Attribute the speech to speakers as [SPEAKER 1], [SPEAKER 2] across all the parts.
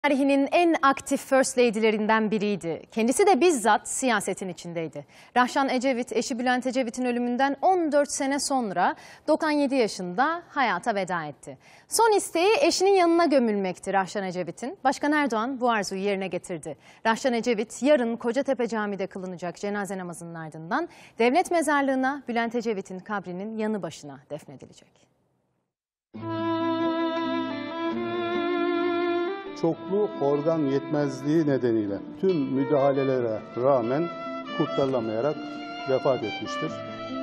[SPEAKER 1] Tarihinin en aktif First Lady'lerinden biriydi. Kendisi de bizzat siyasetin içindeydi. Rahşan Ecevit, eşi Bülent Ecevit'in ölümünden 14 sene sonra 97 yaşında hayata veda etti. Son isteği eşinin yanına gömülmekti Rahşan Ecevit'in. Başkan Erdoğan bu arzuyu yerine getirdi. Rahşan Ecevit yarın Kocatepe Camii'de kılınacak cenaze namazının ardından devlet mezarlığına Bülent Ecevit'in kabrinin yanı başına defnedilecek.
[SPEAKER 2] Çoklu organ yetmezliği nedeniyle tüm müdahalelere rağmen kurtarılamayarak vefat etmiştir.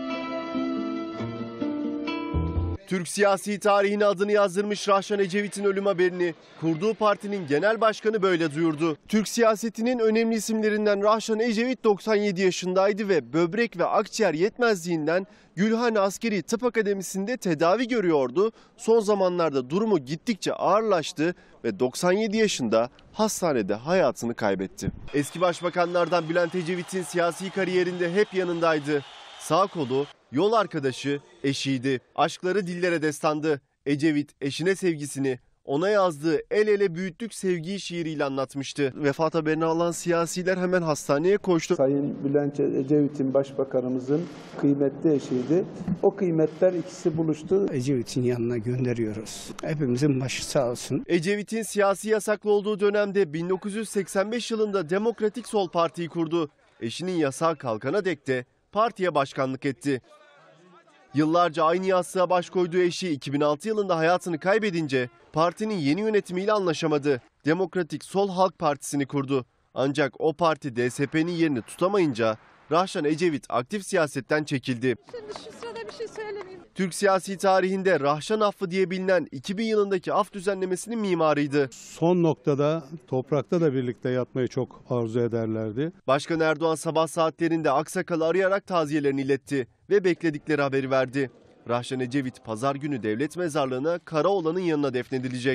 [SPEAKER 3] Türk siyasi tarihine adını yazdırmış Rahşan Ecevit'in ölüm haberini kurduğu partinin genel başkanı böyle duyurdu. Türk siyasetinin önemli isimlerinden Rahşan Ecevit 97 yaşındaydı ve böbrek ve akciğer yetmezliğinden Gülhane Askeri Tıp Akademisi'nde tedavi görüyordu. Son zamanlarda durumu gittikçe ağırlaştı ve 97 yaşında hastanede hayatını kaybetti. Eski başbakanlardan Bülent Ecevit'in siyasi kariyerinde hep yanındaydı. Sağ kolu, yol arkadaşı, eşiydi. Aşkları dillere destandı. Ecevit eşine sevgisini ona yazdığı El Ele Büyüttük Sevgiyi şiiriyle anlatmıştı. Vefat haberini alan siyasiler hemen hastaneye koştu.
[SPEAKER 4] Sayın Bülent Ecevit'in başbakanımızın kıymetli eşiydi. O kıymetler ikisi buluştu.
[SPEAKER 5] Ecevit'in yanına gönderiyoruz. Hepimizin başı sağ olsun.
[SPEAKER 3] Ecevit'in siyasi yasaklı olduğu dönemde 1985 yılında Demokratik Sol Parti'yi kurdu. Eşinin yasağı kalkana dek de partiye başkanlık etti. Yıllarca aynı yastığa baş koyduğu eşi 2006 yılında hayatını kaybedince partinin yeni yönetimiyle anlaşamadı. Demokratik Sol Halk Partisi'ni kurdu. Ancak o parti DSP'nin yerini tutamayınca Rahşan Ecevit aktif siyasetten çekildi.
[SPEAKER 6] Şimdi şu sırada bir şey söylemeyeyim.
[SPEAKER 3] Türk siyasi tarihinde Rahşan Affı diye bilinen 2000 yılındaki af düzenlemesinin mimarıydı.
[SPEAKER 2] Son noktada toprakta da birlikte yatmayı çok arzu ederlerdi.
[SPEAKER 3] Başkan Erdoğan sabah saatlerinde Aksakal'ı arayarak taziyelerini iletti ve bekledikleri haberi verdi. Rahşan Ecevit pazar günü devlet mezarlığına Karaoğlan'ın yanına defnedilecek.